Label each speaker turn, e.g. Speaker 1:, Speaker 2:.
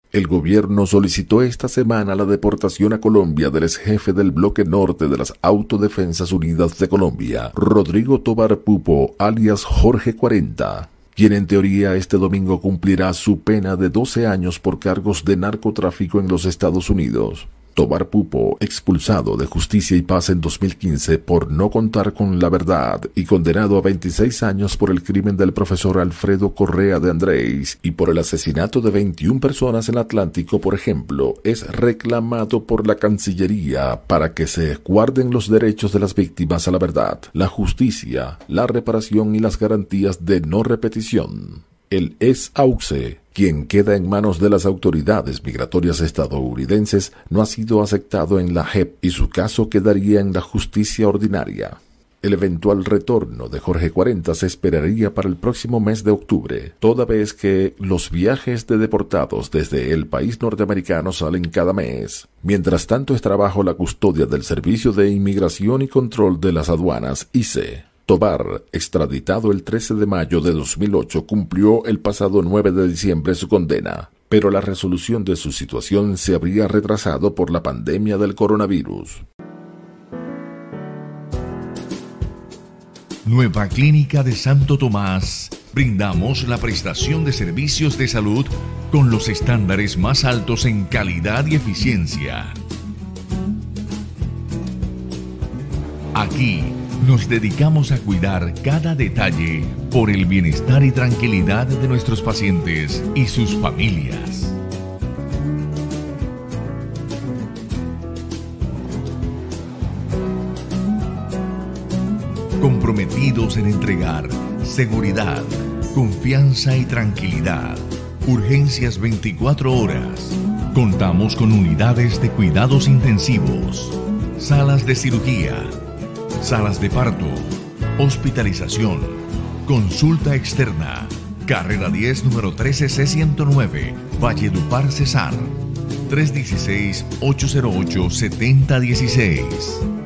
Speaker 1: El gobierno solicitó esta semana la deportación a Colombia del exjefe del bloque norte de las Autodefensas Unidas de Colombia, Rodrigo Tobar Pupo, alias Jorge 40, quien en teoría este domingo cumplirá su pena de 12 años por cargos de narcotráfico en los Estados Unidos. Tobar Pupo, expulsado de Justicia y Paz en 2015 por no contar con la verdad y condenado a 26 años por el crimen del profesor Alfredo Correa de Andrés y por el asesinato de 21 personas en el Atlántico, por ejemplo, es reclamado por la Cancillería para que se guarden los derechos de las víctimas a la verdad, la justicia, la reparación y las garantías de no repetición. El ex-AUXE, quien queda en manos de las autoridades migratorias estadounidenses, no ha sido aceptado en la JEP y su caso quedaría en la justicia ordinaria. El eventual retorno de Jorge 40 se esperaría para el próximo mes de octubre, toda vez que los viajes de deportados desde el país norteamericano salen cada mes. Mientras tanto está bajo la custodia del Servicio de Inmigración y Control de las Aduanas, ICE. Tobar, extraditado el 13 de mayo de 2008, cumplió el pasado 9 de diciembre su condena, pero la resolución de su situación se habría retrasado por la pandemia del coronavirus.
Speaker 2: Nueva Clínica de Santo Tomás. Brindamos la prestación de servicios de salud con los estándares más altos en calidad y eficiencia. Aquí nos dedicamos a cuidar cada detalle por el bienestar y tranquilidad de nuestros pacientes y sus familias. Comprometidos en entregar seguridad, confianza y tranquilidad. Urgencias 24 horas. Contamos con unidades de cuidados intensivos, salas de cirugía, salas de parto, hospitalización, consulta externa. Carrera 10, número 13C109, Valledupar, Cesar. 316-808-7016.